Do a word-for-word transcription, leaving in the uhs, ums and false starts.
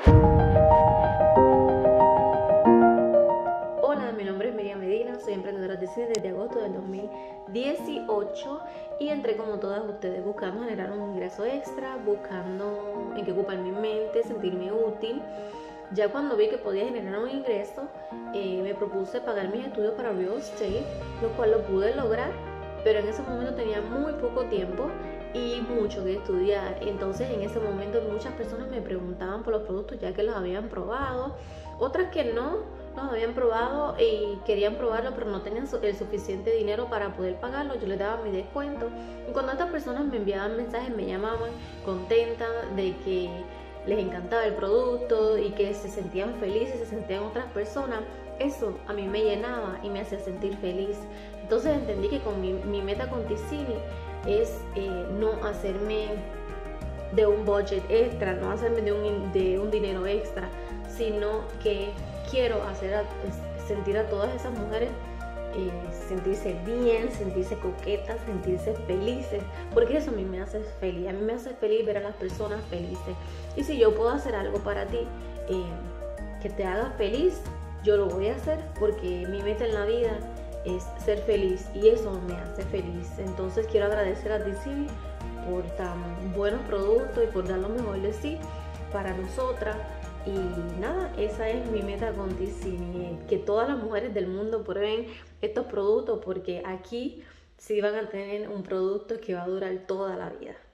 Hola, mi nombre es Miriam Medina, soy emprendedora de cine desde agosto del dos mil dieciocho y entré como todas ustedes buscando generar un ingreso extra, buscando en qué ocupar mi mente, sentirme útil. Ya cuando vi que podía generar un ingreso, eh, me propuse pagar mis estudios para real estate, lo cual lo pude lograr, pero en ese momento tenía muy poco tiempo y mucho que estudiar. Entonces en ese momento muchas personas me preguntaban por los productos ya que los habían probado, otras que no los habían probado y querían probarlo pero no tenían el suficiente dinero para poder pagarlo. Yo les daba mi descuento y cuando estas personas me enviaban mensajes me llamaban contentas de que les encantaba el producto y que se sentían felices, se sentían otras personas, eso a mí me llenaba y me hacía sentir feliz. Entonces entendí que con mi, mi meta con Ticini es eh, no hacerme de un budget extra, no hacerme de un, de un dinero extra, sino que quiero hacer a, sentir a todas esas mujeres eh, sentirse bien, sentirse coquetas, sentirse felices, porque eso a mí me hace feliz, a mí me hace feliz ver a las personas felices. Y si yo puedo hacer algo para ti eh, que te haga feliz, yo lo voy a hacer, porque mi meta en la vida es ser feliz y eso me hace feliz. Entonces quiero agradecer a Ticini por tan buenos productos y por dar lo mejor de sí para nosotras. Y nada, esa es mi meta con Ticini, que todas las mujeres del mundo prueben estos productos, porque aquí sí van a tener un producto que va a durar toda la vida.